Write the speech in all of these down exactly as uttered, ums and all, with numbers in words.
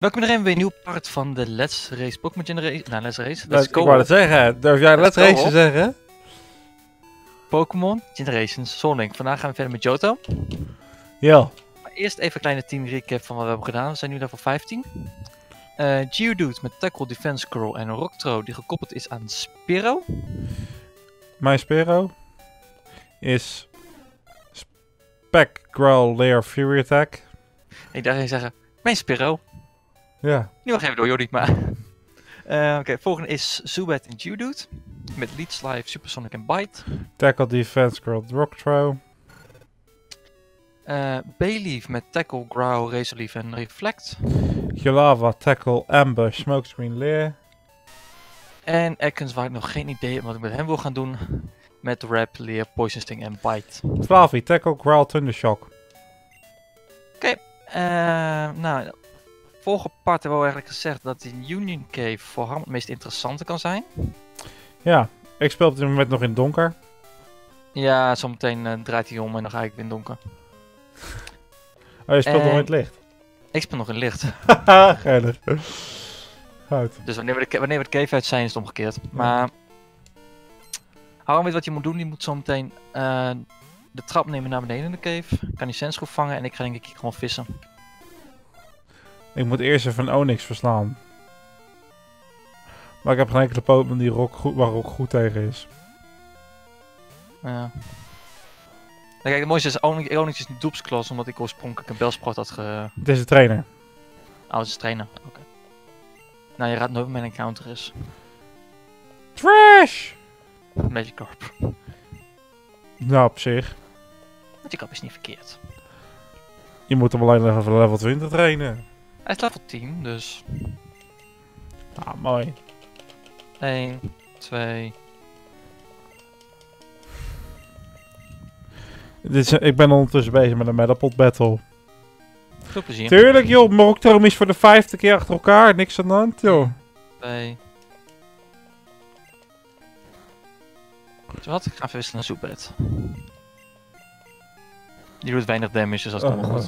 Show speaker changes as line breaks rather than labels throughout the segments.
Welkom iedereen bij een nieuw part van de Let's Race Pokémon Generation. Nou, Let's Race.
Let's
Let's
ik wou het zeggen. Durf jij Let's
Let's
Race te zeggen?
Pokémon Generations Soul Link. Vandaag gaan we verder met Johto.
Ja.
Maar eerst even een kleine team recap van wat we hebben gedaan. We zijn nu level vijftien. Uh, Geodude met Tackle, Defense Curl en Rocktro die gekoppeld is aan Spearow.
Mijn Spearow is Spec, Growl, Lair, Fury Attack.
Ik dacht even zeggen, mijn Spearow.
Ja.
Nu nog even door Jordi, maar... uh, Oké, okay, volgende is Zubat en Geodude. Met Leech Life, Supersonic en Bite.
Tackle, Defense, Growl, Rocktro.
Uh, Bayleaf met Tackle, Growl, Razor Leaf en Reflect.
Gilava, Tackle, Ambush, Smokescreen, Lair.
En Ekans, waar ik nog geen idee heb wat ik met hem wil gaan doen. Met Rap, Leer, Poison Sting en Bite.
Flavi, Tackle, Growl, Thundershock.
Oké, okay. uh, nou, vorige part hebben we eigenlijk gezegd dat die Union Cave voor Ham het meest interessante kan zijn.
Ja, ik speel op dit moment nog in het donker.
Ja, zometeen uh, draait hij om en dan ga ik weer in het donker.
Oh, je speelt
en...
nog in het licht?
Ik speel nog in het licht.
Haha, geinig. Goed.
Dus wanneer we, de, wanneer we de cave uit zijn is het omgekeerd. Maar... Hou weet wat je moet doen, je moet zometeen uh, de trap nemen naar beneden in de cave. Kan die Sandschroef vangen en ik ga denk ik gewoon vissen.
Ik moet eerst even een Onyx verslaan. Maar ik heb geen enkele Pokémon die rock goed, waar Rock goed tegen is.
Ja. Kijk, het mooiste is, Onyx, Onyx is een doepsklas omdat ik oorspronkelijk een Bellsprout had ge...
Het is de trainer.
Oh, het is trainen. Oké. Okay. Nou, je raadt nooit wat mijn encounter is.
Trash!
Magikarp.
Nou, op zich.
Magikarp is niet verkeerd.
Je moet hem alleen even level twintig trainen.
Hij is level tien, dus...
Ah, mooi.
één, twee...
Dit is, ik ben ondertussen bezig met een Metapod battle.
Veel plezier.
Tuurlijk joh, Moktorum is voor de vijfde keer achter elkaar. Niks aan de hand joh.
twee... Zo wat? Ik ga even wisselen naar Zubat. Die doet weinig damage, dus dat is
Oh,
allemaal goed.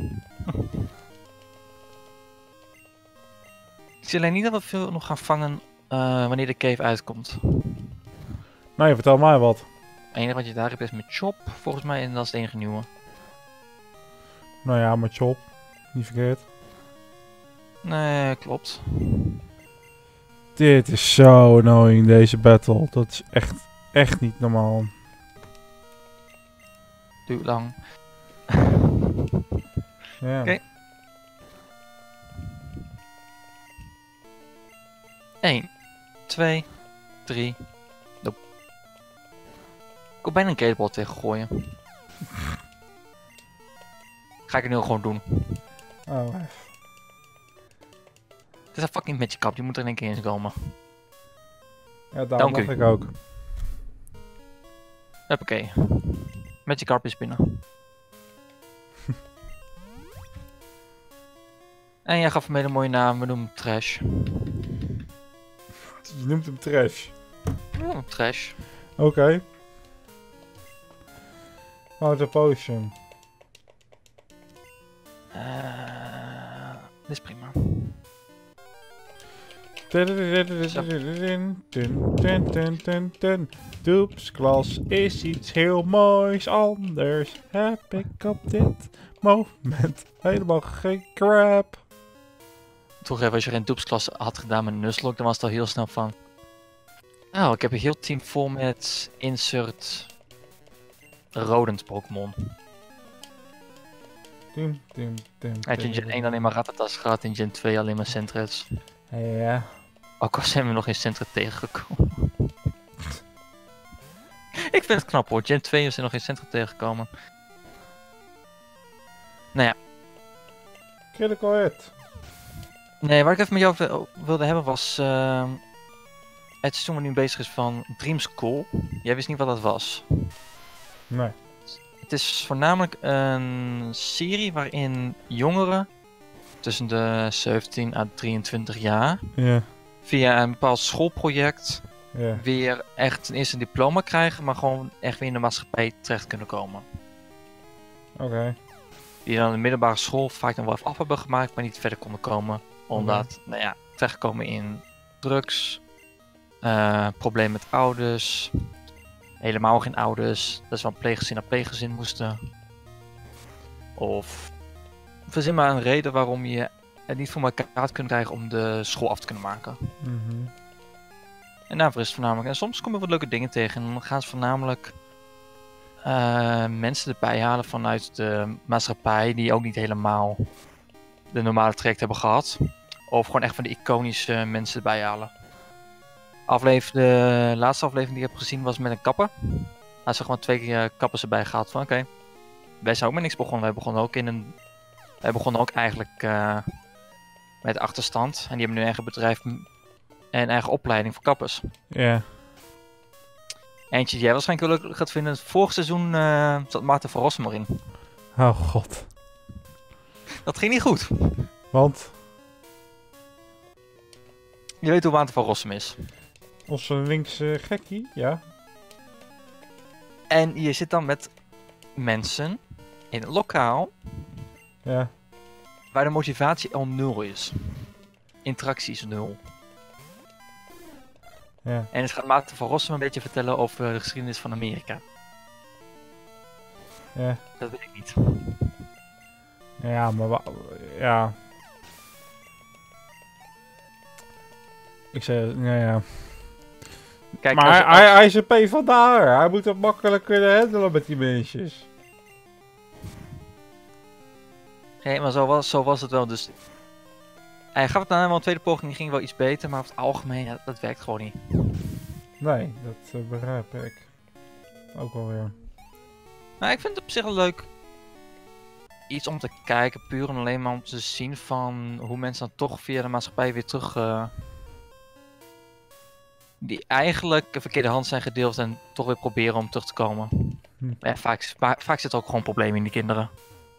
Ik zie alleen niet dat we veel nog gaan vangen uh, wanneer de cave uitkomt.
Nee, vertel mij wat.
Het enige wat je daar hebt is met Chop, volgens mij, en dat is het enige nieuwe.
Nou ja, met Chop. Niet verkeerd.
Nee, klopt.
Dit is zo annoying, deze battle. Dat is echt, echt niet normaal.
Duurt lang.
Ja.
Oké. één, twee, drie. Nope. Ik wil bijna een Great Ball tegen gooien. Ga ik het nu gewoon doen.
Oh,
Het is een fucking Magikarp, die moet er in één keer in komen.
ja, daar
Dank
mag
u.
ik ook.
Hoppakee. Magikarp is binnen. En jij gaf hem een hele mooie naam, we noemen hem Trash.
Je noemt hem trash.
Ja, Trash.
Oké. Okay. Outer Potion.
Uh, dit is prima.
Doepsklas is iets heel moois anders. Heb ik op dit moment helemaal geen crap.
Toch even, als je geen doepsklas had gedaan met Nuzlocke, dan was het al heel snel van... Oh, ik heb een heel team vol met insert... Rodent Pokémon. Uit in Gen één alleen maar Rattatas gehad, in Gen twee alleen maar Sentrets.
Ja.
Ook al zijn we nog geen Sentret tegengekomen. Ik vind het knap hoor, Gen twee is er nog geen Sentret tegengekomen. Nou ja.
Critical hit.
Nee, waar ik even met jou wil- wilde hebben was... Uh, het seizoen waar nu bezig is van Dream School. Jij wist niet wat dat was.
Nee.
Het is voornamelijk een serie waarin jongeren tussen de zeventien à drieëntwintig jaar
Ja.
via een bepaald schoolproject
Ja.
weer echt ten eerste een diploma krijgen, maar gewoon echt weer in de maatschappij terecht kunnen komen.
Oké.
Die dan in de middelbare school vaak dan wel even af hebben gemaakt, maar niet verder konden komen Omdat, nou ja, terechtkomen in drugs, uh, probleem met ouders, helemaal geen ouders, dat is wel een pleeggezin naar pleeggezin moesten. Of verzin maar een reden waarom je het niet voor elkaar had kunnen krijgen om de school af te kunnen maken.
Mm-hmm.
En daarvoor is het voornamelijk, en soms komen we wat leuke dingen tegen en dan gaan ze voornamelijk uh, mensen erbij halen vanuit de maatschappij die ook niet helemaal de normale traject hebben gehad. Of gewoon echt van de iconische mensen erbij halen. Aflever, de laatste aflevering die ik heb gezien was met een kapper. Hij ze gewoon twee keer uh, kappers erbij gehad van oké. Okay, wij zijn ook met niks begonnen. Wij begonnen ook in een. Wij begonnen ook eigenlijk uh, met achterstand. En die hebben nu een eigen bedrijf en eigen opleiding voor kappers.
Ja. Yeah.
Eentje die jij waarschijnlijk wel leuk gaat vinden. Vorig seizoen uh, zat Maarten van Rossum erin.
Oh god.
Dat ging niet goed.
Want?
Je weet hoe Maarten van Rossum is.
Onze linkse gekkie, ja.
En je zit dan met mensen in een lokaal.
Ja.
Waar de motivatie al nul is. Interactie is nul.
Ja.
En het gaat Maarten van Rossum een beetje vertellen over de geschiedenis van Amerika.
Ja.
Dat weet ik niet.
Ja, maar wa- ja. Ik zei, nou ja.
Kijk,
maar
als,
hij,
als...
hij, hij is een P van de Haar. Hij moet het makkelijk kunnen handelen met die mensjes.
Nee, maar zo was, zo was het wel. Dus hij gaf het nou helemaal een tweede poging, die ging wel iets beter, maar over het algemeen, ja, dat werkt gewoon niet.
Nee, dat uh, begrijp ik. Ook alweer.
Maar ik vind het op zich een leuk iets om te kijken, puur en alleen maar om te zien van hoe mensen dan toch via de maatschappij weer terug... Uh, die eigenlijk een verkeerde hand zijn gedeeld en toch weer proberen om terug te komen. Hm. Maar ja, vaak, vaak, vaak zit er ook gewoon problemen in die kinderen.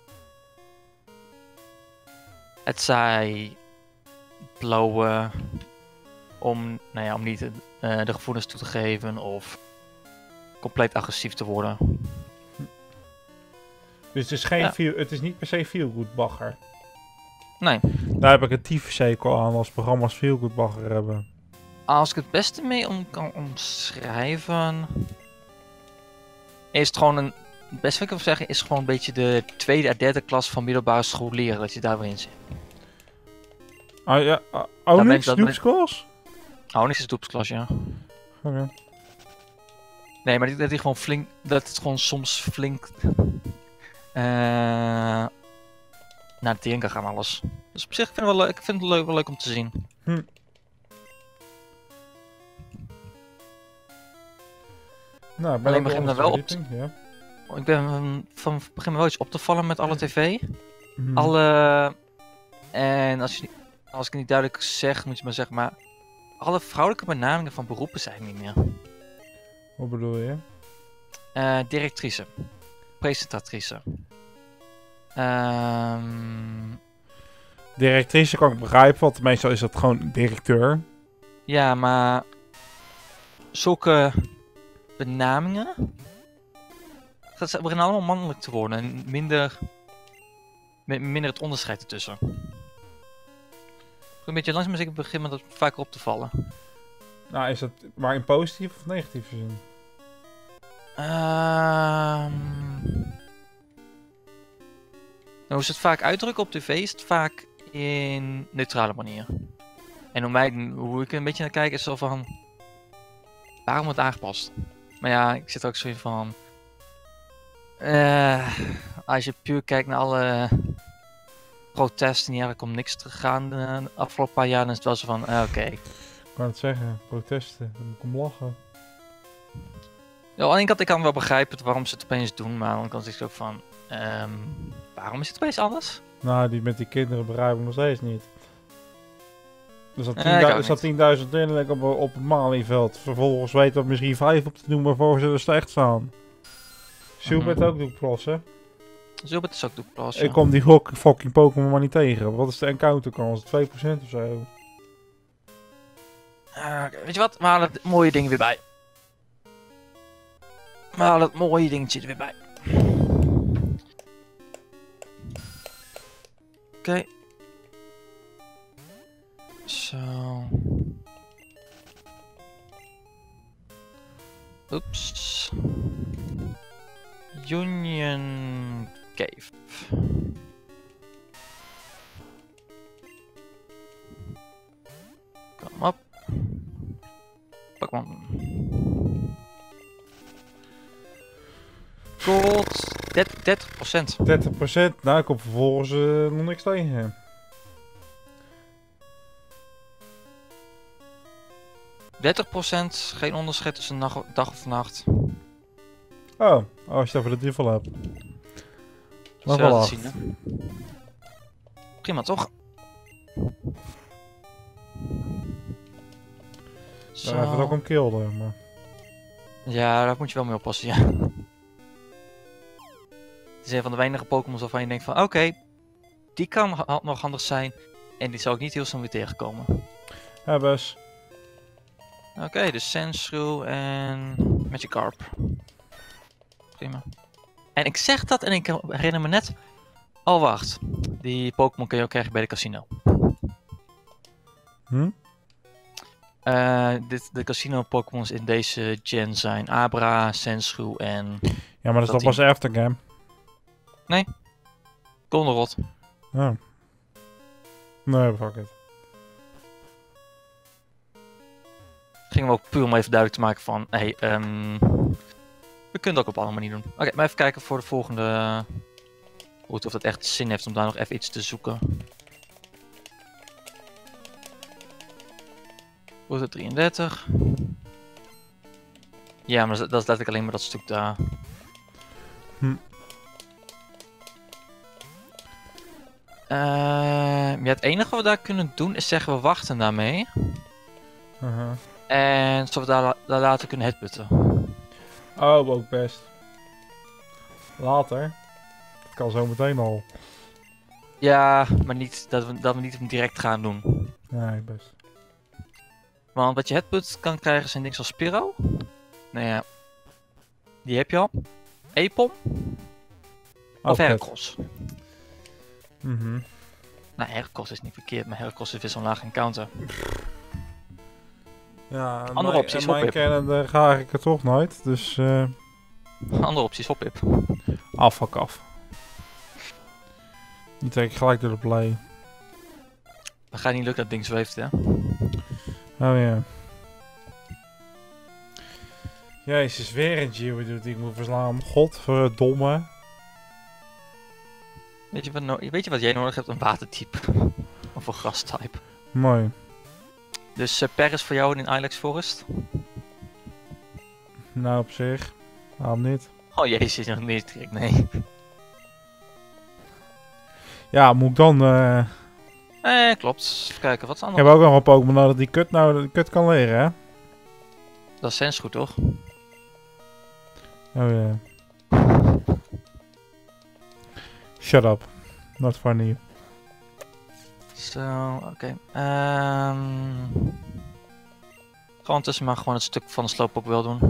Het zij blowen om, nou ja, om niet uh, de gevoelens toe te geven of compleet agressief te worden.
Dus het is, geen
ja.
feel, het is niet per se feelgood bagger.
Nee.
Daar heb ik een tyfuszekel aan als programma's feelgood bagger hebben.
Als ik het beste mee om kan omschrijven, is het gewoon een, het beste wat ik wil zeggen, is gewoon een beetje de tweede en derde klas van middelbare scholieren, dat je daar weer in zit.
Ah ja, uh, Onyx, Doepsklas?
Onyx is Doepsklas, ja.
Oké. Okay.
Nee, maar dat hij gewoon flink, dat het gewoon soms flink uh, naar de tering kan gaan alles. Dus op zich vind ik, wel leuk, ik vind het leuk, wel leuk om te zien.
Hm. Nou, ik ben
alleen begin me wel op.
Ja.
Ik ben um, van begin me wel iets op te vallen met alle tv.
Mm.
Alle. En als, je, als ik het niet duidelijk zeg, moet je maar zeggen, maar alle vrouwelijke benamingen van beroepen zijn niet meer.
Wat bedoel je?
Uh, directrice, presentatrice. Um...
Directrice kan ik begrijpen, want meestal is dat gewoon directeur.
Ja, maar zulke benamingen, dat beginnen allemaal mannelijk te worden en minder, minder het onderscheid ertussen. Een beetje langzaam zeker begin me dat vaker op te vallen.
Nou, is dat maar in positief of negatieve zin?
Um... Nou, hoe ze het vaak uitdrukken op tv is het vaak in neutrale manier. En hoe, mij, hoe ik er een beetje naar kijk is zo van, waarom wordt het aangepast? Maar ja, ik zit er ook zo in van, uh, als je puur kijkt naar alle protesten die eigenlijk om niks te gaan de afgelopen paar jaar, dan is het wel zo van, uh, oké. Okay.
Ik kan het zeggen, protesten, daar moet ik om lachen.
Ja, aan de ene kant, ik kan wel begrijpen waarom ze het opeens doen, maar aan de andere kant is het ook van, um, waarom is het opeens anders?
Nou, die met die kinderen begrijp ik nog steeds niet. Er zat
eh,
tienduizend in op, op het Malieveld. Vervolgens weten we misschien vijf op te noemen voor ze er slecht staan. Silbert mm-hmm. ook Doekplas, hè?
Silbert is ook Doekplas, ja.
Ik kom die gok, fucking Pokémon maar niet tegen. Wat is de encounter kans? twee procent of zo?
Uh, weet je wat? We halen het mooie ding weer bij. We halen het mooie dingetje er weer bij. Oké. Okay. Zo. Oeps. Union Cave. Kom op. Pokémon. Gold. dertig procent.
dertig procent. Nou, ik kom vervolgens uh, nog niks tegen.
dertig procent. Geen onderscheid tussen nacht, dag of nacht.
Oh, als je het over de duvel hebt. Nog
Zullen we
wel
dat
acht.
zien, hè? Prima, toch?
Dan hebben we ook een kill, maar...
Ja, daar moet je wel mee oppassen, ja. Het is een van de weinige Pokémons waarvan je denkt van... Oké, okay, die kan ha nog handig zijn. En die zou ik niet heel snel weer tegenkomen.
Ja, best.
Oké, okay, dus Sandshrew en Magikarp. Prima. En ik zeg dat en ik herinner me net... Oh, wacht. Die Pokémon kun je ook krijgen bij de casino.
Hm?
Uh, dit, de casino Pokémons in deze gen zijn Abra, Sandshrew en...
Ja, maar dat is toch pas aftergame?
Nee. Goldenrod.
Ja. Nee, fuck it.
Gingen we ook puur om even duidelijk te maken van... Hey, um, we kunnen het ook op een andere manier doen. Oké, okay, maar even kijken voor de volgende... Of dat echt zin heeft om daar nog even iets te zoeken. Route drieëndertig. Ja, maar dat, dat is letterlijk alleen maar dat stuk daar.
Hm.
Uh, ja, het enige wat we daar kunnen doen is zeggen we wachten daarmee.
Uh-huh.
En zodat we daar, daar later kunnen headputten.
Oh, ook best. Later. Dat kan zo meteen al.
Ja, maar niet dat we, dat we niet direct gaan doen.
Nee, best.
Want wat je headput kan krijgen zijn dingen zoals Spiro. Nou ja, die heb je al. Epom. Of
Oh,
Heracross.
Mhm.
Nou, Heracross is niet verkeerd, maar Heracross is weer zo'n laag encounter.
Ja,
andere opties,
mijn kennende ga ik er toch nooit, dus... Uh...
Andere opties, Hoppip.
Ah, fuck af. Die trek ik gelijk door de play.
Dat gaat niet lukken dat ding zweeft, hè?
Oh ja. Jezus, weer een Geodude die ik moet verslaan. Godverdomme.
Weet je wat, no weet je wat jij nodig hebt? Een watertype. Of een grastype.
Mooi.
Dus uh, Per is voor jou in Ilex Forest?
Nou, op zich. Waarom niet?
Oh jezus, nog niet. Nee.
Ja, moet ik dan... Uh...
Eh, klopt. Even kijken, wat is
Ik
anders?
heb ook nog een Pokémon nodig die kut, nou, die kut kan leren, hè?
Dat is Sens goed, toch?
Oh ja. Shut up. Not funny.
Zo, oké. Okay. Um, gewoon tussen maar gewoon het stuk van de Slowpoke wil doen.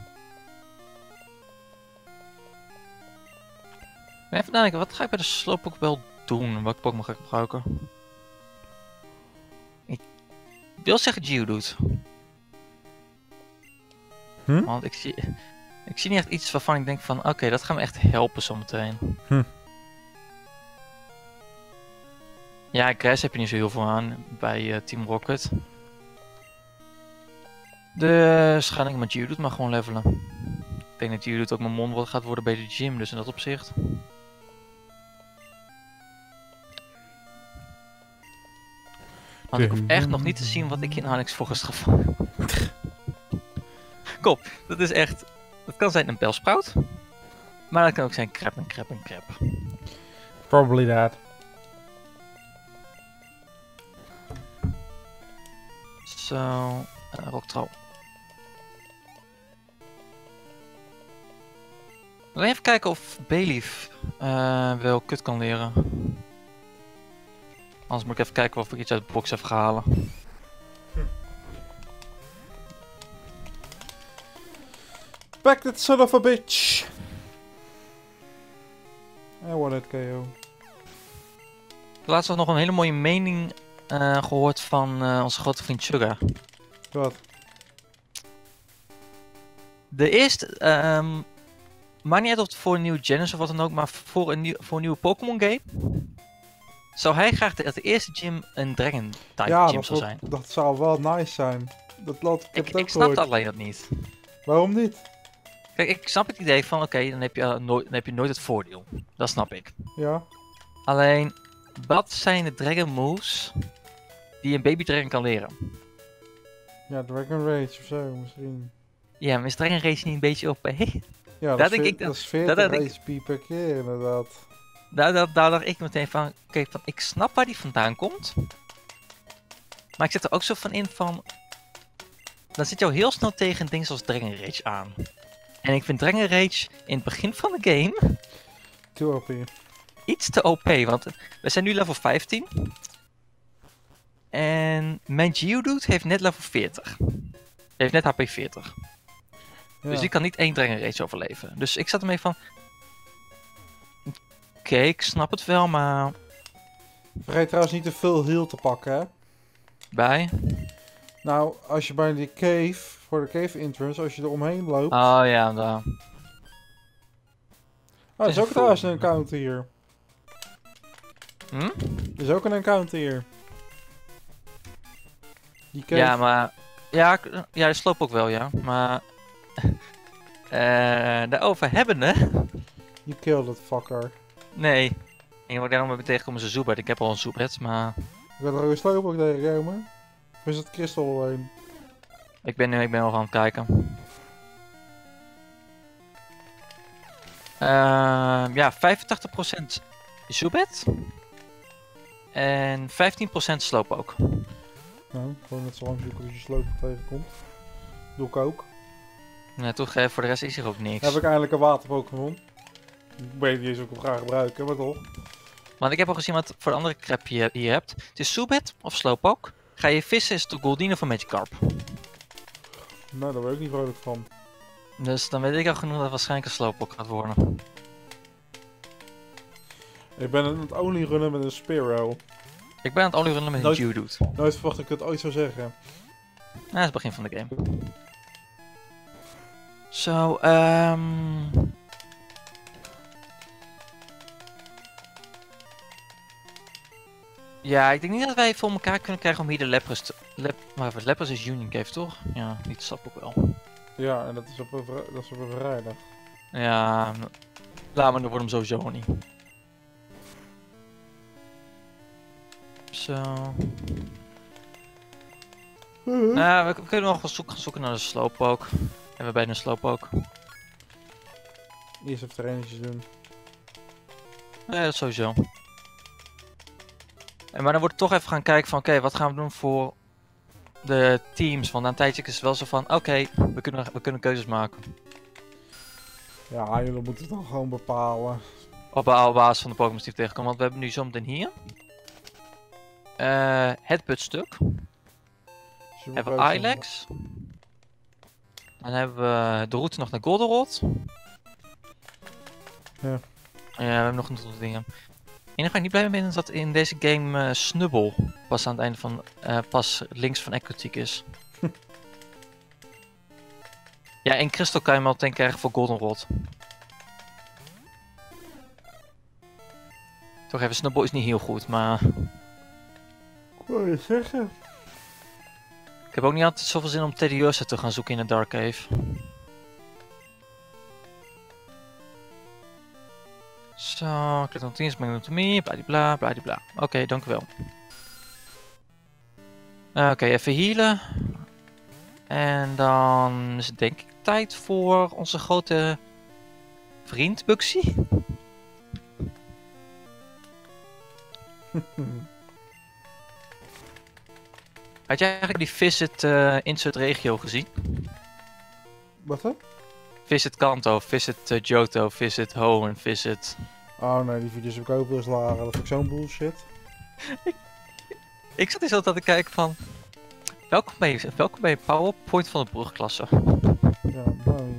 Even nadenken, wat ga ik bij de Slowpoke wel doen? Welke Pokémon ga ik gebruiken? Ik wil zeggen Geodude.
Hm?
Want ik zie, ik zie niet echt iets waarvan ik denk van, oké, okay, dat gaat me echt helpen zometeen.
Hm.
Ja, Grass heb je niet zo heel veel aan bij uh, Team Rocket. Dus ga ik met Geodude maar gewoon levelen. Ik denk dat Geodude ook mijn mon gaat worden bij de gym, dus in dat opzicht. Want ik hoef echt nog niet te zien wat ik in Alex Forest ga vangen. Kom, dat is echt... Dat kan zijn een Bellsprout. Maar dat kan ook zijn crap en crap en crap.
Probably that.
Zo, uh, Rocktral. Even kijken of Bayleaf uh, wel kut kan leren. Anders moet ik even kijken of ik iets uit de box even ga halen.
Hm. Back that son of a bitch! I want it K O.
Laatst was nog een hele mooie mening uh, gehoord van uh, onze grote vriend Sugar.
Wat?
De eerste, um, maakt niet uit of het voor een nieuwe gen is of wat dan ook, maar voor een, nieuw, voor een nieuwe Pokémon game zou hij graag de, de eerste gym een Dragon type
ja,
gym zou zijn.
Ja, dat zou wel nice zijn. Dat laat ik
Ik,
het ook
ik snap alleen dat niet.
Waarom niet?
Kijk, ik snap het idee van oké, okay, dan, heb je, uh, nooit, dan heb je nooit het voordeel. Dat snap ik.
Ja.
Alleen, wat zijn de Dragon moves die een baby Dragon kan leren?
Ja, Dragon Rage of zo misschien.
Ja, maar is Dragon Rage niet een beetje O P?
Ja, dat, dat, is, ik, dat, dat is veertig H P per keer inderdaad.
Daar, daar, daar dacht ik meteen van, oké, okay, van, ik snap waar die vandaan komt. Maar ik zit er ook zo van in van, dan zit je al heel snel tegen dingen zoals Dragon Rage aan. En ik vind Dragon Rage in het begin van de game
te O P.
Iets te O P, want we zijn nu level vijftien. En mijn Geodude heeft net level veertig. Heeft net H P veertig. Ja. Dus die kan niet één Dragon Rage overleven. Dus ik zat ermee van... Oké, okay, ik snap het wel, maar...
Vergeet trouwens niet te veel heal te pakken, hè?
Bij?
Nou, als je bij die cave, voor de cave entrance, als je er omheen loopt...
Oh ja, daar.
Oh, er is ook trouwens een encounter hier.
Hm?
Er is ook een encounter hier. Die cave...
Ja, maar... Ja, ja, de sloop ook wel, ja. Maar... uh, daarover hebben, hè?
You killed it, fucker.
Nee. En wat daarom heb ik tegenkomen is een Zubat. Ik heb al een Zubat, maar...
Ik had er ook een sloop ook tegenkomen. Of is het Crystal alleen?
Ik ben nu ik ben al aan het kijken. Uh, ja, vijfentachtig procent Zubat. En vijftien procent Slowpoke.
Nou, gewoon net zo lang zoeken als je Slowpoke tegenkomt. Doe ik ook.
Nee, toch, voor de rest is er ook niks.
Heb ik eindelijk een water-Pokémon. Ik weet niet eens of ik hem ga gebruiken, maar toch.
Want ik heb al gezien wat voor de andere crap je hier hebt. Het is Zubat of Slowpoke. Ga je vissen is het de Goldeen of een Magikarp.
Nou, daar ben ik niet vrolijk van.
Dus dan weet ik al genoeg dat het waarschijnlijk een Slowpoke gaat worden.
Ik ben aan het only runnen met een Spearow.
Ik ben aan het only runnen met nooit, een Geodude.
Nooit verwacht ik het ooit zou zeggen.
Nou, dat is het begin van de game. Zo, so, um... ja, ik denk niet dat wij voor elkaar kunnen krijgen om hier de Lepres te... Lep... Maar even, Lepres is Union Cave, toch? Ja, die snap ik wel.
Ja, en dat is op een, dat is op een vrijdag.
Ja, laat maar, dan wordt hem sowieso niet. Zo. Uh-huh. Nou, we, we kunnen nog gaan zoeken, gaan zoeken naar de Slowpoke. En we bij een Slowpoke.
Eerst even trainetjes doen.
Ja, dat sowieso. En maar dan wordt het toch even gaan kijken van oké, okay, wat gaan we doen voor de teams? Want na een tijdje is het wel zo van oké, okay, we, kunnen, we kunnen keuzes maken.
Ja, jullie moeten het dan gewoon bepalen.
Op basis van de Pokémon die tegenkomen. Want we hebben nu zometeen hier uh, het putstuk. Hebben we Ilex. Dan hebben we de route nog naar Goldenrod.
Ja.
Ja, we hebben nog een aantal dingen. Het enige waar ik niet blij mee ben is dat in deze game uh, Snubble pas aan het einde van, uh, pas links van Aquatic is. Ja, in Crystal kan je hem al meteen krijgen voor Goldenrod. Toch even, Snubble is niet heel goed, maar...
Ik wil je zeggen.
Ik heb ook niet altijd zoveel zin om Teddiursa te gaan zoeken in de Dark Cave. Zo, klik nog eens, magnetomie, bladibla, bladibla. Oké, okay, dank u wel. Uh, Oké, okay, even healen. En dan is het denk ik tijd voor onze grote vriend Buxy. Had jij eigenlijk die Visit uh, Insert Regio gezien?
Wat hè?
Visit Kanto, Visit uh, Johto, Visit Ho en Visit...
Oh nee, die video's heb ik ook wel eens lagen. Dat vind ik zo'n bullshit.
ik, ik zat eens altijd te kijken van... Welkom bij, welkom bij PowerPoint van de brugklasse.
Ja, mooi.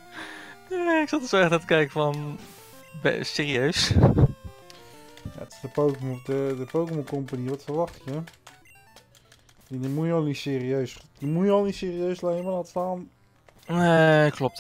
Nee, ik zat er zo echt aan te kijken van... Be serieus?
Ja, het is de Pokémon, de, de Pokémon Company, wat verwacht je? Die, die moet je al niet serieus, die moet je al niet serieus nemen, laat staan.
Nee, klopt.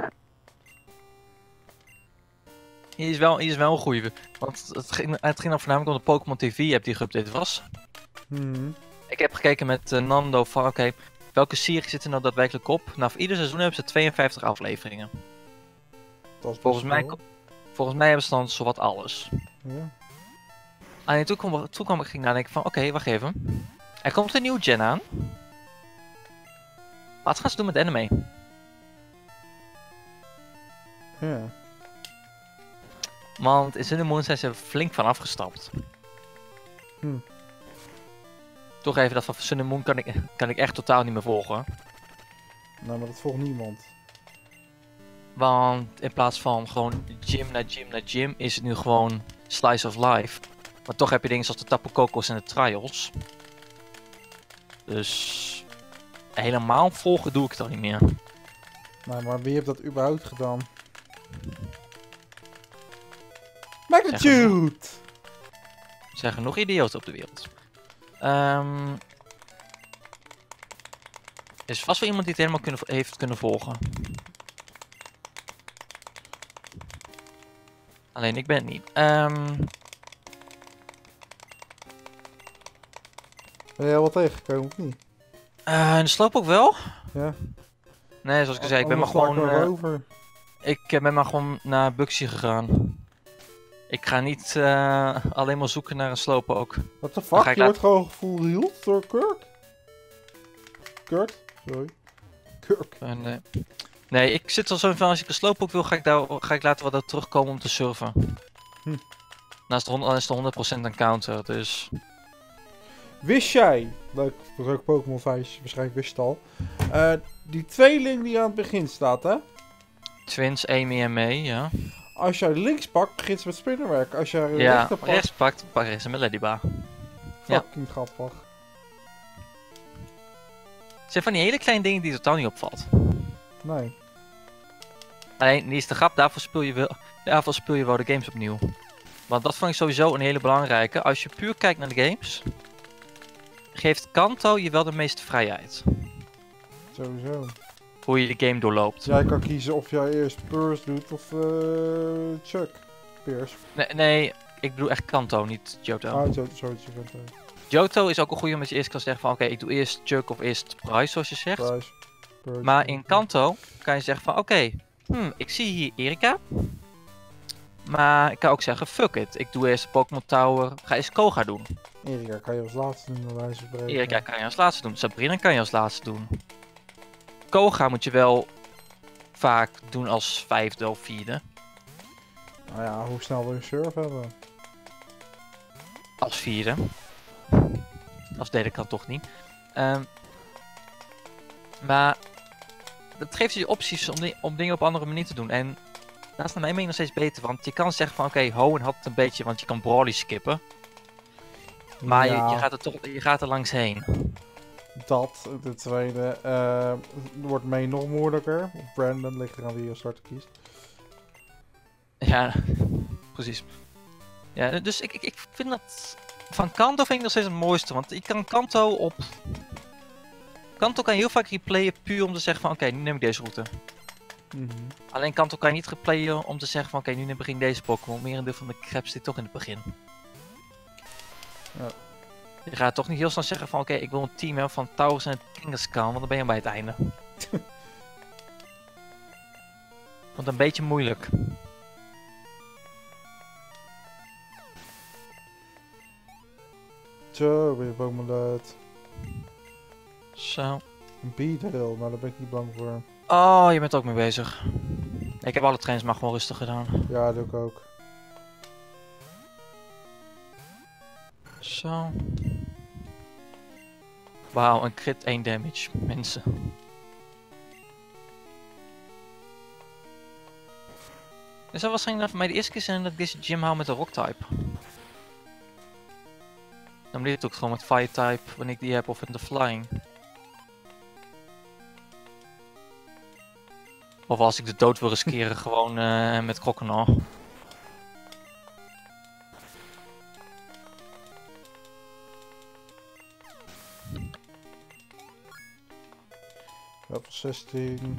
Hier is wel, hier is wel een goeie. Want het ging, het ging dan voornamelijk om de Pokémon T V-app die geüpdate was.
Hmm.
Ik heb gekeken met uh, Nando van oké, okay, welke serie zit er nou daadwerkelijk op? Nou, voor ieder seizoen hebben ze tweeënvijftig afleveringen.
Dat is
Volgens mij,
wel.
volgens mij hebben ze dan zowat alles.
Ja.
Alleen toen kwam, toen kwam ik ging nadenken van oké, okay, wacht even. Er komt een nieuwe gen aan. Wat gaan ze doen met anime?
Ja.
Want in Sun and Moon zijn ze flink van afgestapt.
Hm.
Toch even dat van Sun and Moon kan ik, kan ik echt totaal niet meer volgen.
Nou, maar dat volgt niemand.
Want in plaats van gewoon gym naar gym naar gym is het nu gewoon slice of life. Maar toch heb je dingen zoals de Tapu Kokos en de Trials. Dus helemaal volgen doe ik het al niet meer.
Nou, maar wie heeft dat überhaupt gedaan? Magnitude!
Er zijn genoeg idioten op de wereld. Um, er is vast wel iemand die het helemaal kunnen, heeft kunnen volgen. Alleen ik ben het niet. Um,
Ben jij wel tegengekomen of niet?
uh, in de sloop ook wel?
Ja.
Nee, zoals ik zei, ik ben maar
Anders sla ik
gewoon...
er
Uh,
over.
ik uh, ben maar gewoon naar Buxy gegaan. Ik ga niet uh, alleen maar zoeken naar een sloop ook.
What the fuck? Je
laten...
wordt gewoon gevoeld door Kirk? Kurt? Sorry. Kirk.
Uh, nee. nee, ik zit al zo van als ik een sloop ook wil, ga ik, daar, ga ik later wat terugkomen om te surfen.
Hm.
Dan is het, dan is het honderd procent een counter, dus...
Wist jij, leuk, dat is ook Pokémon vijf, waarschijnlijk wist je het al. Uh, die tweeling die aan het begin staat, hè?
Twins, Amy en May, ja.
Als jij links pakt, begint ze met spinnenwerk. Als jij
Ja,
rechter pakt...
rechts pakt, pak rechts met Ladyba.
Fucking ja. Grappig.
Het zijn van die hele kleine dingen die totaal niet opvalt.
Nee.
Alleen, die is de grap, daarvoor speel je wel, daarvoor speel je wel de games opnieuw. Want dat vond ik sowieso een hele belangrijke. Als je puur kijkt naar de games, geeft Kanto je wel de meeste vrijheid.
Sowieso.
Hoe je de game doorloopt.
Jij kan kiezen of jij eerst Purse doet of uh, Chuck. Pierce.
Nee, nee, ik bedoel echt Kanto, niet Johto.
Ah, Johto, sorry, Johto.
Johto is ook een goede omdat je eerst kan zeggen van oké, okay, ik doe eerst Chuck of eerst Price zoals je zegt.
Price. Purse.
Maar in Kanto kan je zeggen van oké, okay, hmm, ik zie hier Erika. Maar ik kan ook zeggen fuck it, ik doe eerst Pokémon Tower, ga eens Koga doen.
Erika kan je als laatste doen, bij wijze van spreken.
Erika kan je als laatste doen, Sabrina kan je als laatste doen. Koga moet je wel vaak doen als vijfde of vierde.
Nou ja, hoe snel wil je surf hebben?
Als vierde. Als derde kan toch niet. Um, maar dat geeft je opties om, di om dingen op andere manier te doen. En dat is naar mijn mening nog steeds beter. Want je kan zeggen van oké, okay, Hoenn had het een beetje, want je kan Brawly skippen. Maar ja. je, je, gaat er toch je gaat er langs heen.
Dat, de tweede, uh, wordt mee nog moeilijker. Of Brandon, ligt eraan wie je starter kiest.
Ja, precies. Ja, dus ik, ik, ik vind dat... Van Kanto vind ik nog steeds het mooiste, want je kan Kanto op... Kanto kan je heel vaak replayen puur om te zeggen van oké, okay, nu neem ik deze route.
Mm-hmm.
Alleen Kanto kan je niet replayen om te zeggen van oké, okay, nu neem ik deze Pokémon. Merendeel van de crap zit toch in het begin.
Ja.
Je gaat toch niet heel snel zeggen van oké, okay, ik wil een team hebben van Taurus en Kangaskhan, want dan ben je bij het einde. Want een beetje moeilijk.
Zo, ben je Pokémon luid.
Zo.
Een Beedrill, maar daar ben ik niet bang voor.
Oh, je bent ook mee bezig. Ik heb alle trains maar gewoon rustig gedaan.
Ja, dat doe ik ook.
Zo. Wauw, een crit één damage, mensen. Is dat waarschijnlijk voor mij de eerste keer zijn dat ik deze gym haal met een rock type. Dan doe ik het ook gewoon met fire type wanneer ik die heb of in de flying. Of als ik de dood wil riskeren gewoon uh, met Croconaw.
Level zestien.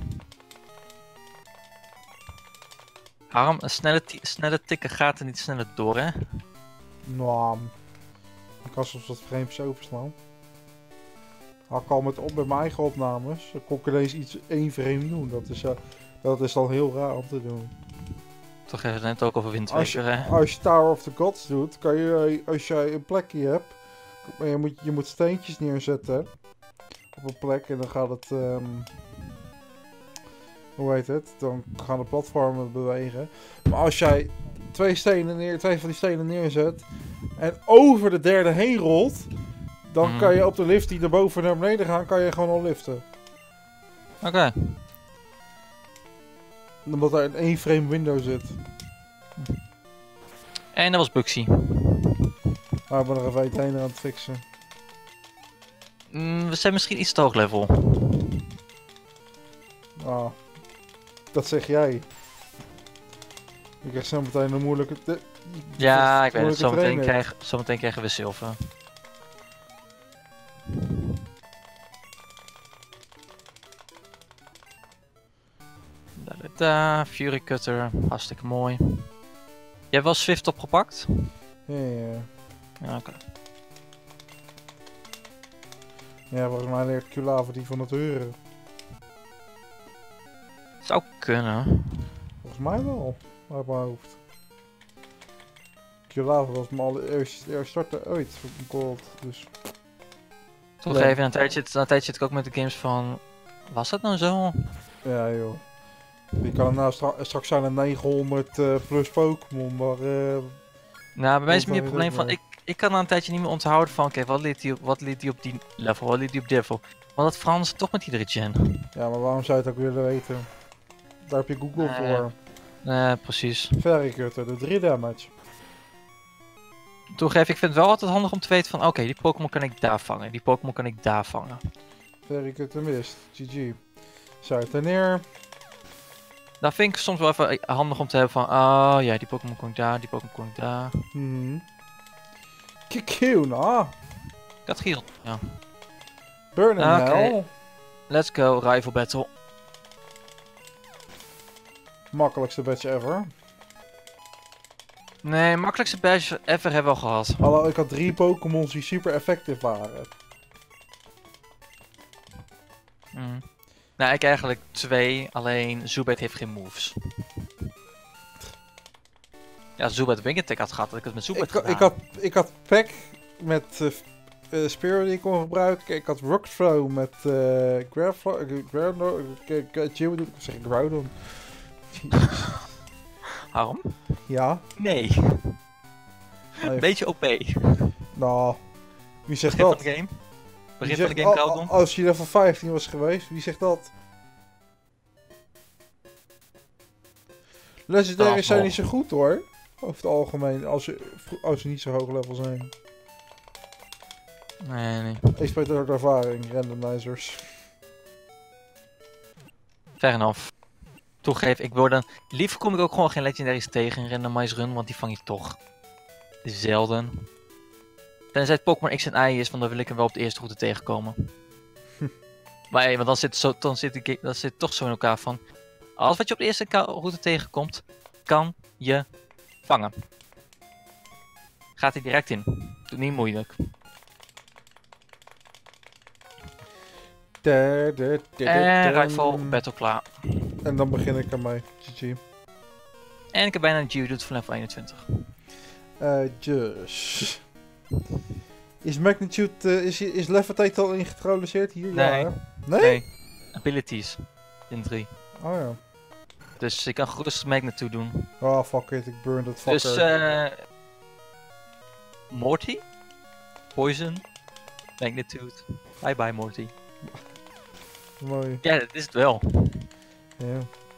Harm, een snelle, snelle tikken gaat er niet sneller door, hè?
Nou, ik kan soms wat frames overslaan. Had ik al met, op met mijn eigen opnames. Dan kon ik ineens iets één frame doen. Dat is, uh, dat is al heel raar om te doen.
Toch hebben we het net ook over Wind
Als je,
Waker, hè?
als je Tower of the Gods doet, kan je, als jij een plekje hebt, maar je moet, je moet steentjes neerzetten op een plek en dan gaat het, um, hoe heet het, dan gaan de platformen bewegen. Maar als jij twee, stenen neer, twee van die stenen neerzet en over de derde heen rolt, dan
Mhm.
kan je op de lift die naar boven en naar beneden gaan, kan je gewoon al liften.
Oké. Okay.
Omdat er een één frame window zit.
En dat was Bugsy.
Maar ik ben nog even een aan het fixen.
Mm, we zijn misschien iets te hoog level.
Ah, dat zeg jij. Je krijgt zo meteen een moeilijke... De,
Ja, ik weet het.
moeilijke
Zometeen,
trainer.
krijg, zometeen krijgen we zilver. Da, da, da, Fury Cutter, hartstikke mooi. Jij hebt wel Swift opgepakt?
Ja, ja.
Ja, oké.
Ja, volgens mij leert Kulava die van het heuren.
Zou kunnen.
Volgens mij wel, uit mijn hoofd. Kulava was mijn allereerste starter ooit van Gold, dus...
Toch
Ja.
even, een tijdje, een tijdje zit ik ook met de games van... Was dat nou zo?
Ja joh. Die kan nou stra straks zijn een negenhonderd uh, plus Pokémon, maar... Uh,
Nou, bij mij is
dat
meer
weet
het probleem
ik
van...
wel.
Ik, ik kan na een tijdje niet meer onthouden van... Oké, wat liet hij op, wat liet hij op die level? Wat liet hij op die level? Want dat verandert ze toch met iedere gen.
ja, maar waarom zou je het ook willen weten? Daar heb je Google
Nee.
voor.
Nee, precies.
Fairy Cutter, de drie damage.
Toegeef, ik vind het wel altijd handig om te weten van... Oké, die Pokémon kan ik daar vangen. Die Pokémon kan ik daar vangen.
Fairy Cutter mist, G G. Zuid en neer.
Dat vind ik soms wel even handig om te hebben van... Oh ja, die Pokémon kon ik daar, die Pokémon kon ik daar.
Mhm. Kikuna.
Ik had Giel. Ja.
Burn in
Oké.
Hell.
Let's go, Rival Battle.
Makkelijkste badge ever.
Nee, makkelijkste badge ever hebben we al gehad.
Hallo, ik had drie Pokémons die super effectief waren.
Mm. Nou, ik eigenlijk twee, alleen Zubat heeft geen moves. Ja, Zubat Wing Attack had gehad, dat ik het met Zubat
Ik,
gedaan.
ik, had, ik had Pack met uh, uh, Spear die ik kon gebruiken. Ik had Rock Throw met uh, Groudon. Groudon. Ik zeg Groudon.
Waarom?
Ja.
Nee.
Nee.
Beetje O P.
Nou, wie zegt
Begin
dat?
van de game.
Wie
Begin
zegt-
van de game,
al-
Groudon.
al- Als je level vijftien was geweest, wie zegt dat? Legendaries
Ah,
zijn
nog.
niet zo goed hoor. Over het algemeen, als ze, als ze niet zo hoog level zijn.
Nee, nee.
Ik spreek door ervaring, randomizers.
Fair enough. Toegeef, ik word dan... Liever kom ik ook gewoon geen legendaries tegen in randomize run, want die vang je toch. Zelden. Tenzij het Pokémon X en Y is, want dan wil ik hem wel op de eerste route tegenkomen. Maar hey, want dan zit, zo, dan, zit die, dan zit het toch zo in elkaar van... Alles wat je op de eerste ka- route tegenkomt, kan je vangen. Gaat hij direct in. Doe niet moeilijk.
Da, da, da, da,
En
da.
Rifle, battle klaar.
En dan begin ik ermee. G G.
En ik heb bijna een Geodude van level eenentwintig.
Eh, dus. Is Magnitude, eh, is, is Levitate al ingetroduceerd hier?
Nee.
Ja, hè? Nee?
Nee. Abilities. In drie.
Oh ja.
Dus ik kan gerust Magnitude doen.
Oh fuck it, ik burn dat fucker.
Dus eh... Morty? Poison? Magnitude? Bye bye Morty.
Mooi.
Ja, dat is het wel.
Ja.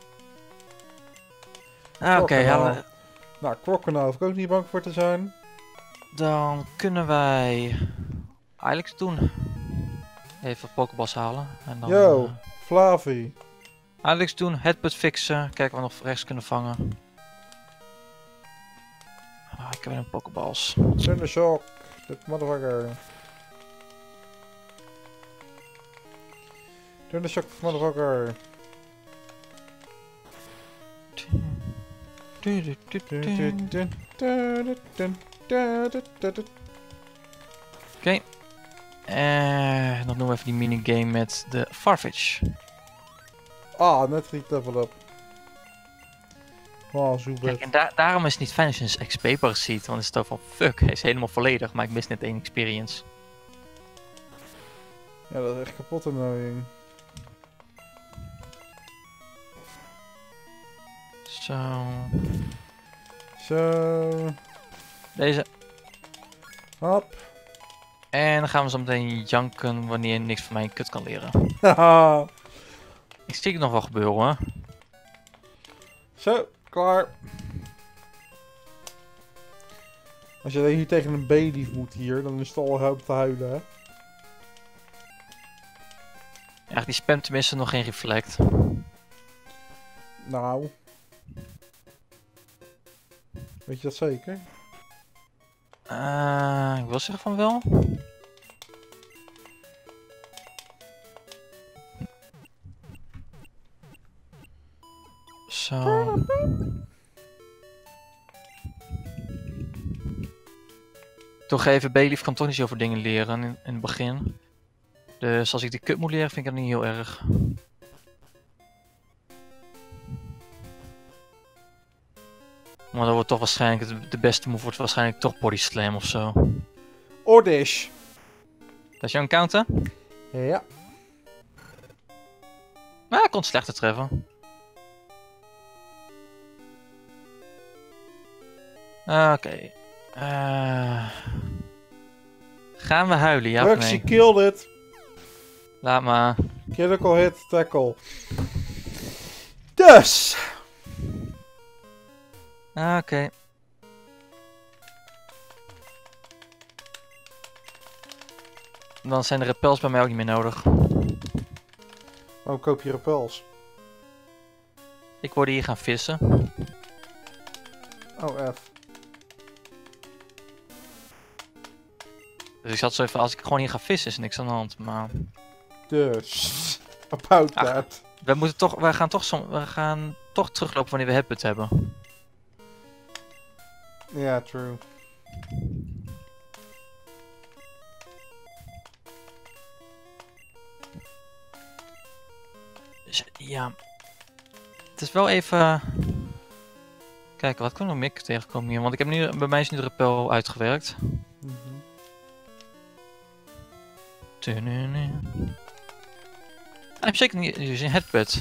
Ah, Oké,
Crocodile.
ja,
Nou, Crocodile hoef ik ook niet bang voor te zijn.
dan kunnen wij eigenlijk iets doen. Even Pokéballs halen. En dan,
Yo,
eh,
Flavi.
Alex doen, headbutt fixen, kijken of we nog rechts kunnen vangen. Ah, ik heb weer een Pokéballs.
Thunder Shock. Dit motherfucker. Turn the shock motherfucker.
Oké. En dan doen we even die minigame met de Farfetch.
Ah, net niet level up. Oh, super.
Kijk, en da daarom is het niet fijn als je een X P-bar ziet. Want dan is het zo van, fuck, hij is helemaal volledig, maar ik mis net één experience.
Ja, dat is echt kapot annoying.
Zo.
Zo.
Deze.
Hop.
En dan gaan we zo meteen janken wanneer je niks van mij kut kan leren.
Haha.
Ik zie het nog wel gebeuren hoor.
Zo, klaar. Als je hier tegen een B-lief moet hier, dan is het al help te huilen, hè?
Ja, die spamt tenminste nog geen reflect.
Nou. Weet je dat zeker?
Uh, ik wil zeggen van wel. Zo. Toegeven, B-lief kan toch niet zoveel dingen leren in, in het begin. Dus als ik die kut moet leren, vind ik dat niet heel erg. Maar dan wordt toch waarschijnlijk, de, de beste move wordt waarschijnlijk toch body slam of zo.
Ordish.
Dat is jouw encounter?
Ja.
Nou, ik kon het slechter treffen. Oké. Okay. Uh... Gaan we huilen, ja of nee?
killed it.
Laat maar.
Critical hit, tackle. Dus.
Oké. Okay. Dan zijn de repels bij mij ook niet meer nodig.
Waarom koop je repels?
Ik word hier gaan vissen.
Oh, F.
Dus ik zat zo even, als ik gewoon hier ga vissen is niks aan de hand, maar...
Dus. About
Ach,
that.
We moeten toch, we gaan toch, som, we gaan toch teruglopen wanneer we het hebben.
Ja, yeah, true.
Dus, ja. Het is wel even... Kijk, wat kan er nog meer tegenkomen hier? Want ik heb nu, bij mij is nu de repel uitgewerkt.
Mm-hmm.
Ik heb zeker niet een headbutt.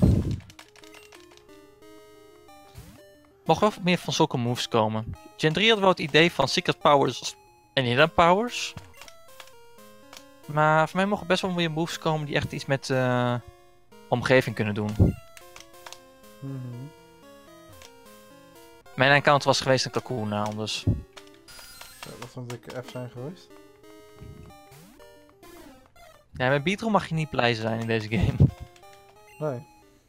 Mogen wel meer van zulke moves komen. Gen drie had wel het idee van secret powers en hidden powers. Maar voor mij mogen best wel meer moves komen die echt iets met de uh, omgeving kunnen doen.
Mm-hmm.
Mijn encounter was geweest een Cocoon naal, dus...
Ja, dat vond ik F zijn geweest.
Ja, met Beatroom mag je niet blij zijn in deze game.
Nee.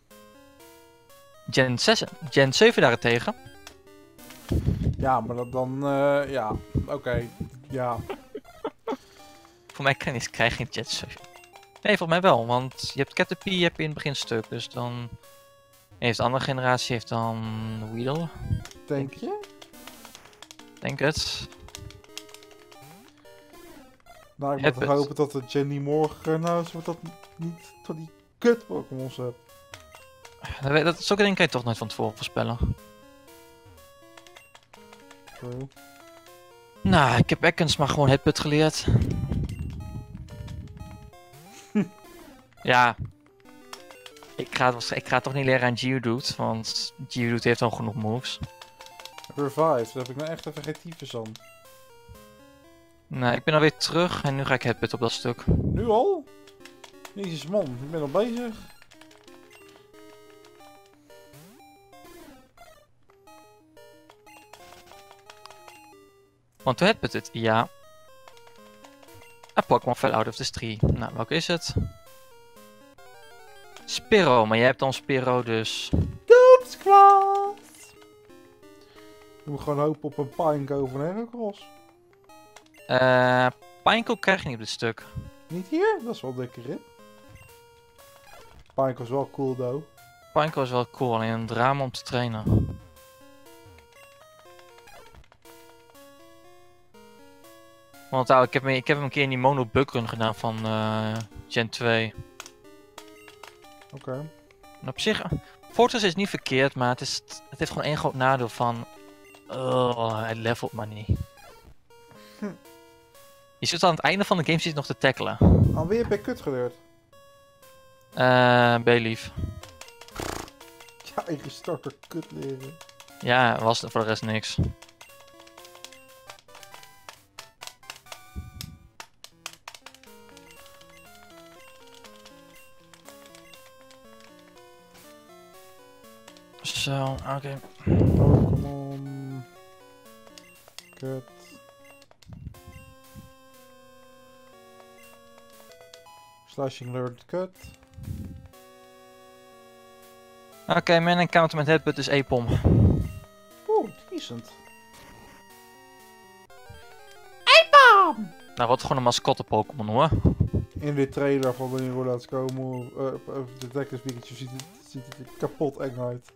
Gen zes, Gen zeven daarentegen.
Ja, maar dat dan, uh, ja, oké, okay. Ja.
Voor mij kan je, krijg je geen Gen zeven. Nee, volgens mij wel, want je hebt Caterpie heb je in het begin stuk, dus dan... Heeft de andere generatie heeft dan Weedle.
Denk je?
Denk het.
Nou, ik moet toch hopen dat de Jenny morgen, nou, zo wordt dat niet tot die kut Pokémon's hebt.
Dat, dat, zulke dingen kan je toch nooit van tevoren voorspellen.
True.
Nou, ik heb Ekans maar gewoon Headbutt geleerd. Ja. Ik ga, het, ik ga het toch niet leren aan Geodude, want Geodude heeft al genoeg moves.
Revive, daar heb ik nou echt even geen tyfus aan.
Nou, ik ben alweer terug en nu ga ik Headbutt op dat stuk.
Nu al? Jezus man, ik ben al bezig.
Want toen Headbutt het, ja. A Pokémon fell out of the tree. Nou, welke is het? Spearow, maar jij hebt dan Spearow dus...
Doomsklaas! Je moet gewoon hopen op een Pineco van Heracross.
Eh, uh, Pineco krijg je niet op dit stuk.
Niet hier? Dat is wel dikke rip. Pike was wel cool, though.
Pinecone was wel cool, alleen een drama om te trainen. Want nou, ik, heb me, ik heb hem een keer in die mono bugrun gedaan van uh, Gen twee.
Oké. Okay.
En op zich, Fortress is niet verkeerd, maar het, is, het heeft gewoon één groot nadeel van... Oh, hij levelt maar niet. Hm. Je zit aan het einde van de game zit nog te tackelen.
Aan wie heb je kut geleerd?
Eh, Bayleaf.
Ja, eigen starter kut leren.
Ja, was er voor de rest niks. Zo, oké. Okay.
Pokémon. Kut. Slashing Lord kut.
Oké, okay, mijn encounter met Headbutt is Aipom.
Oeh, decent. Aipom!
Nou, wat gewoon een mascotte Pokémon hoor.
In de trailer van wanneer we laten komen, uh, uh, Detective Pikachu ziet het, ziet het er kapot eng uit.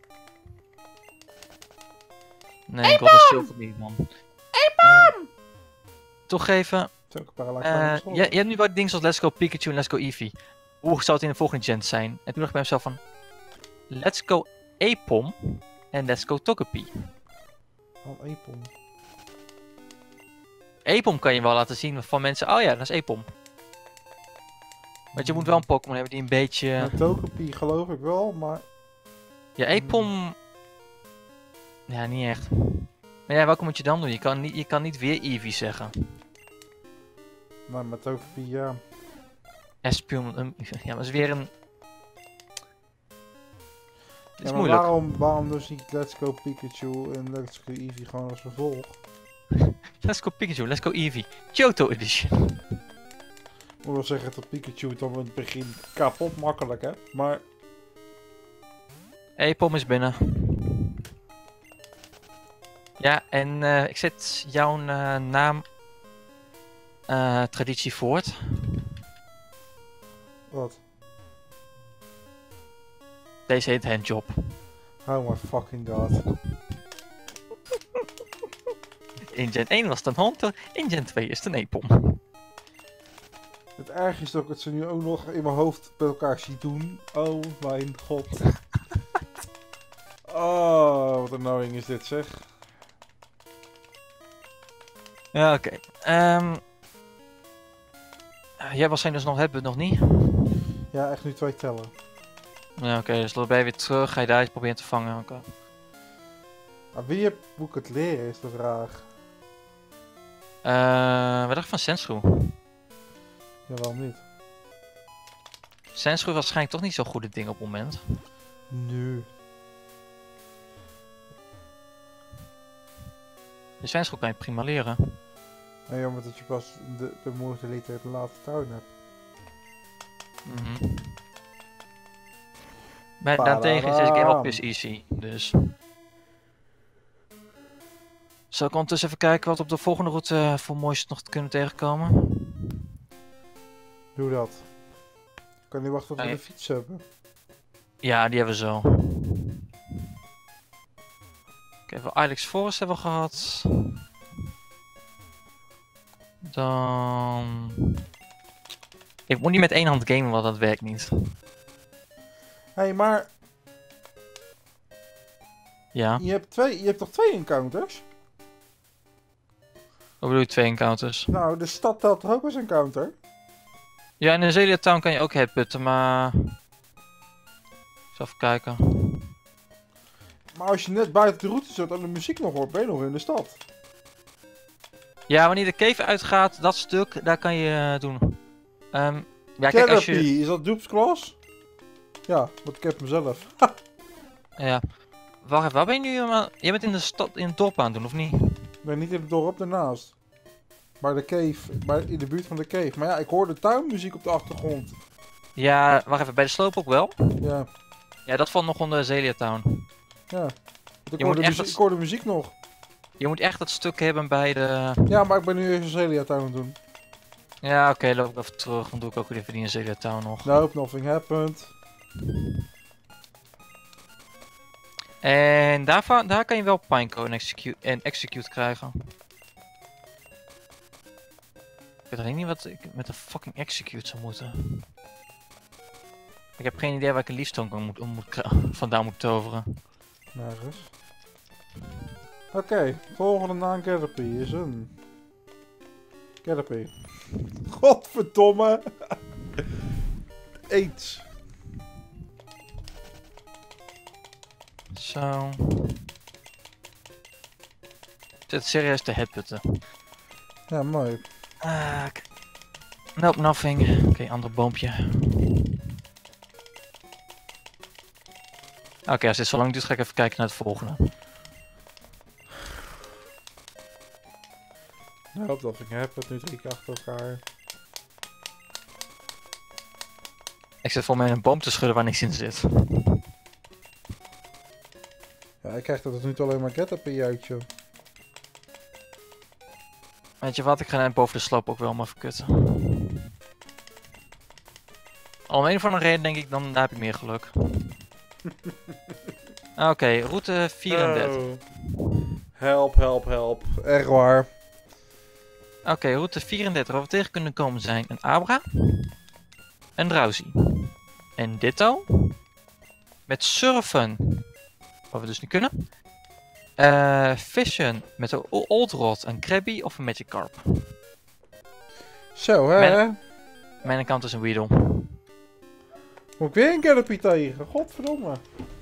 Nee, ik wil dat zilver niet man. Aipom! Uh, toegeven. Uh, je, je hebt nu wat dingen zoals Let's Go Pikachu en Let's Go Eevee. Hoe zou het in de volgende gen zijn? En toen dacht ik bij mezelf van... Let's Go Aipom en Let's Go Togepi.
Wat oh, Aipom?
Aipom kan je wel laten zien van mensen, oh ja, dat is Aipom. Want je moet wel een Pokémon hebben die een beetje...
Ja, Togepi geloof ik wel, maar...
Ja, Aipom... Ja, niet echt. Maar ja, welke moet je dan doen? Je kan niet, je kan niet weer Eevee zeggen.
Maar met Togepi, ja.
Espion, um, ja, maar dat is weer een... Het is
ja,
moeilijk.
Waarom, waarom dus niet Let's Go Pikachu en Let's Go Eevee gewoon als vervolg?
Let's Go Pikachu, Let's Go Eevee. Johto Edition.
Ik moet wel zeggen dat Pikachu dan in het begin kapot makkelijk hè, maar...
Aipom is binnen. Ja, en uh, ik zet jouw uh, naam uh, traditie voort.
Wat?
Deze heet Handjob.
Oh my fucking god.
In Gen één was het een Haunter, in Gen twee is het een Aipom.
Het erg is dat ik het ze nu ook nog in mijn hoofd bij elkaar zie doen. Oh mijn god. Oh, wat een annoying is dit zeg.
Ja, oké. Okay. Um, jij waarschijnlijk dus nog hebben, nog niet?
Ja, echt nu twee tellen.
Ja, oké, okay, dus dan ben je weer terug, ga je daar iets proberen te vangen. Okay.
Maar wie heb, moet ik het leren is de vraag.
Uh, wat dacht je van Sandshrew?
Ja, waarom niet?
Sandshrew waarschijnlijk toch niet zo'n goede ding op het moment.
Nee.
De Sandshrew kan je prima leren.
Nee, omdat je pas de, de moeite liter uit de late tuin hebt.
Mhm. Maar daartegen is deze game wel plus easy, dus... Zal ik ondertussen even kijken wat op de volgende route uh, voor moois nog te kunnen tegenkomen?
Doe dat. Ik kan niet wachten tot we
nee.
de fiets hebben.
Ja, die hebben we zo. Oké, okay, Ilex Forest hebben we gehad. Dan... Ik moet niet met één hand gamen, want dat werkt niet.
Hé, hey, maar...
Ja?
Je hebt, twee, je hebt toch twee encounters?
Wat bedoel je twee encounters?
Nou, de stad telt toch ook als encounter?
Ja, in de Zelia Town kan je ook headputten, maar... Ik zal even kijken.
Maar als je net buiten de route zit en de muziek nog hoort, ben je nog in de stad.
Ja, wanneer de cave uitgaat, dat stuk, daar kan je uh, doen. Um, ja,
kijk,
als je...
is dat Doop's Claws? Ja, want ik heb mezelf.
Ja. Wacht even, waar ben je nu? Uh, je bent in de stad, in het dorp aan het doen, of niet?
Ik ben niet in het dorp, daarnaast. Maar de cave, maar in de buurt van de cave. Maar ja, ik hoor de tuinmuziek op de achtergrond.
Ja, wacht even, bij de sloop ook wel?
Ja.
Ja, dat valt nog onder Zelia Town.
Ja. Ik hoor, de muziek, ik hoor de muziek nog.
Je moet echt dat stuk hebben bij de...
Ja, maar ik ben nu even Zelia Town aan het doen.
Ja, oké, okay, loop ik even terug. Dan doe ik ook weer even die in Zelia Town nog.
Nope, nothing happened.
En daarvan, daar kan je wel Pineco en execute, en execute krijgen. Ik weet alleen niet wat ik met een fucking execute zou moeten. Ik heb geen idee waar ik een liefstone kan moet, moet, vandaan moet toveren.
Nergens. Oké, okay, volgende na Caterpie is een... Caterpie. Godverdomme! Aids.
Zo. Zit serieus te headputten.
Ja, mooi.
Ah, nope, nothing. Oké, okay, ander boompje. Oké, okay, als dit zo lang duurt, ga ik even kijken naar het volgende.
Ik hoop dat ik heb het nu drie keer achter elkaar.
Ik zit voor mij in een boom te schudden waar niks in zit.
Ja, ik krijg dat nu alleen maar Caterpie uitje.
Weet je wat, ik ga net boven de sloop ook wel maar verkutten. Om een of andere reden denk ik, dan daar heb ik meer geluk. Oké, okay, route vierendertig.
Oh. Help, help, help. Echt waar.
Oké, okay, route vierendertig. Waar we tegen kunnen komen zijn een Abra. Een Drowsy. Een Ditto. Met surfen. Wat we dus niet kunnen. Uh, Fission met een Old Rod, een Krabby of een Magikarp.
Zo, hè?
Mijn, mijn account is een Weedle.
Moet ik weer een Caterpie tegen? Godverdomme.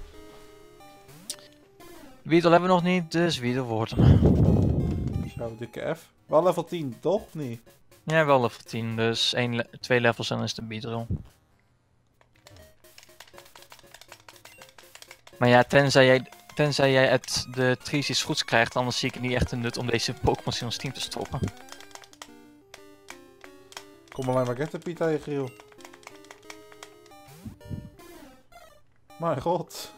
Weedle hebben we nog niet, dus Weedle wordt hem.
Zo, dikke F. Wel level tien, toch? Of niet?
Ja, wel level tien, dus één le twee levels en dan is het een Beedrill. Maar ja, tenzij jij, tenzij jij het de trees iets goeds krijgt, anders zie ik niet echt een nut om deze Pokémon in ons team te stoppen.
Kom alleen maar Caterpie tegen, joh. Mijn god.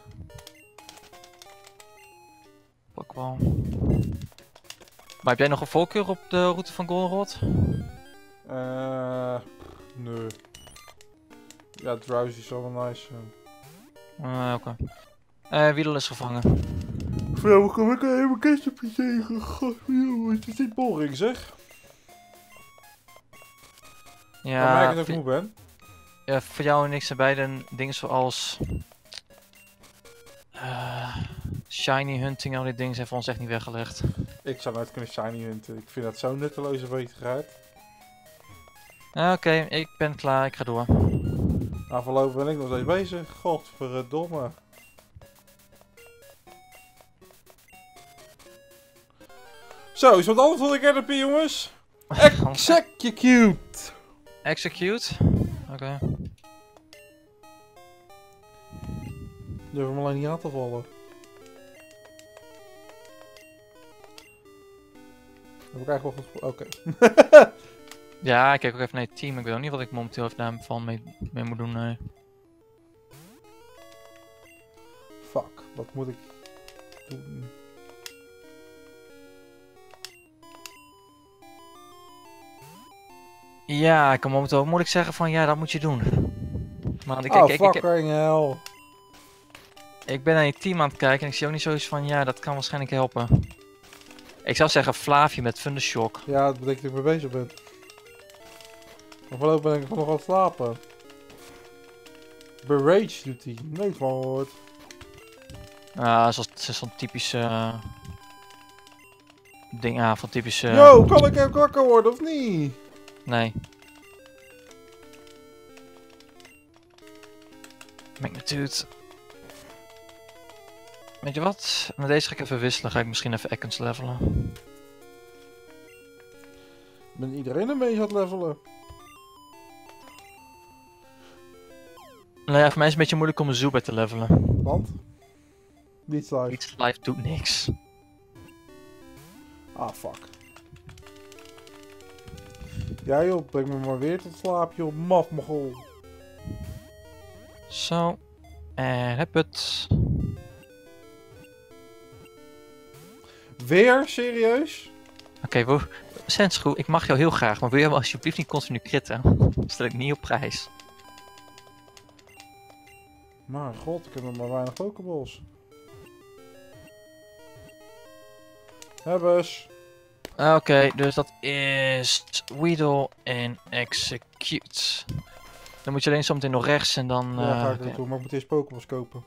Pak wel. Maar heb jij nog een voorkeur op de route van Goldenrod?
Eh, uh, nee. Ja, Drowsy is wel wel nice.
Uh, Oké. Okay. Uh, Weedle is gevangen.
Vrouw, kom ik even een Caterpie tegen? Godverdomme, het is niet boring, zeg.
Ja,
dan merk ik dat ik moe ben.
Ja, voor jou en ik zijn beide dingen zoals... Uh, shiny hunting en al die dingen zijn voor ons echt niet weggelegd.
Ik zou nooit kunnen shiny hunten. Ik vind dat zo'n nutteloze bezigheid.
Oké, okay, ik ben klaar. Ik ga door.
Nou, voorlopig ben ik nog steeds bezig. Godverdomme. Zo, is wat anders dan de Caterpie, jongens. Execute.
Execute? Oké. Okay.
Durf hem alleen niet aan te vallen. Heb ik eigenlijk wel goed... Oké. Okay.
Ja, ik kijk ook even naar het team. Ik weet ook niet wat ik momenteel even daarvan mee, mee moet doen. Nee.
Fuck, wat moet ik doen?
Ja, ik kan momenteel moet ik zeggen van ja, dat moet je doen. Maar ik,
oh,
ik, ik, ik,
fucking hell.
Ik ben naar je team aan het kijken en ik zie ook niet zoiets van ja, dat kan waarschijnlijk helpen. Ik zou zeggen Flavie met Thundershock.
Ja, dat betekent dat ik mee bezig ben. Maar voorlopig ben ik nog aan het slapen. Berage doet hij. Nooit van gehoord.
Ja, uh, zoals zo'n typische... Uh, ding, ah, van typische... Uh,
Yo, kan ik even wakker worden of niet?
Nee. Magnitude. Weet je wat? Met deze ga ik even wisselen. Ga ik misschien even Ekans levelen.
Ben iedereen ermee aan het levelen?
Nou ja, voor mij is het een beetje moeilijk om een Zubat te levelen.
Want? Niets live.
Niets live doet niks.
Ah, fuck. Ja joh, breng me maar weer tot slaap joh, maf mogol.
Zo. En heb het.
Weer? Serieus?
Oké, okay, Sensgroe, ik mag jou heel graag, maar wil je me alsjeblieft niet continu kritten? Dat stel ik niet op prijs.
Maar god, ik heb nog maar weinig pokeballs. Hebbers.
Oké, dus dat is Weedle en Execute. Dan moet je alleen zometeen nog rechts en dan...
Ja,
uh,
ga ik
okay.
naartoe, maar ik moet eerst pokeballs kopen.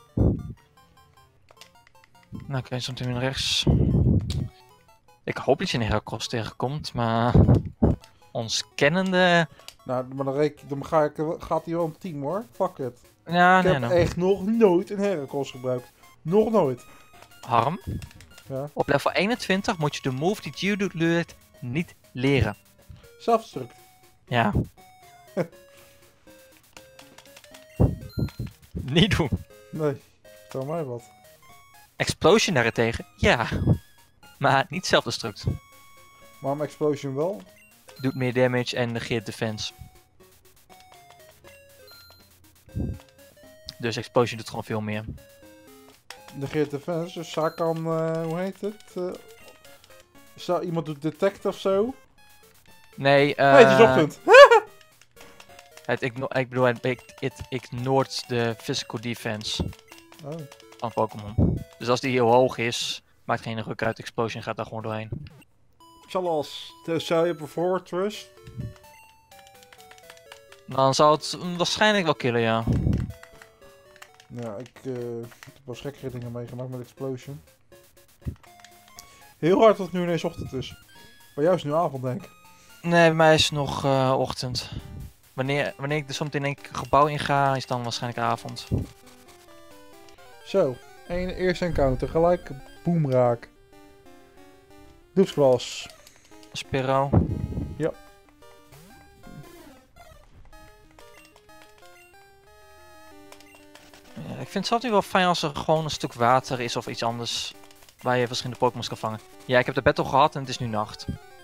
Nou, oké, zometeen weer rechts. Ik hoop dat je een Heracross tegenkomt, maar... Ons kennende...
Nou, maar dan, reken, dan ga ik, gaat hij wel een team hoor. Fuck it.
Ja,
ik
nee,
heb
no.
echt nog nooit een Heracross gebruikt. Nog nooit.
Harm,
Ja.
op level eenentwintig moet je de move die Geodude leert niet leren.
Zelfdestruct.
Ja. Niet doen.
Nee, vertel mij wat.
Explosion daarentegen, ja. Maar niet zelfdestruct.
Waarom Explosion wel?
Doet meer damage en negeert defense. Dus Explosion doet gewoon veel meer.
Negeert defense, dus zij kan, uh, hoe heet het? Uh, zou iemand doet detect of zo?
Nee, eh...
Nee, het is ochtend.
het igno ik bedoel, het, het, het ignoort de physical defense
Oh.
van Pokémon. Dus als die heel hoog is, maakt geen ruk uit. Explosion gaat daar gewoon doorheen.
Chalas, zou je op een Fortress?
Dan zal het waarschijnlijk wel killen, ja.
Ja, ik, uh, ik heb wel gekkere dingen meegemaakt met Explosion. Heel hard dat het nu ineens ochtend is. Bij jou is het nu avond, denk ik.
Nee, bij mij is het nog uh, ochtend. Wanneer, wanneer ik er zometeen in een gebouw in ga, is dan waarschijnlijk avond.
Zo, één eerste encounter, gelijk boomraak. Doepsklas.
Spiro.
Ja.
Ja, ik vind het altijd wel fijn als er gewoon een stuk water is of iets anders waar je verschillende Pokémon's kan vangen. Ja, ik heb de battle gehad en het is nu nacht.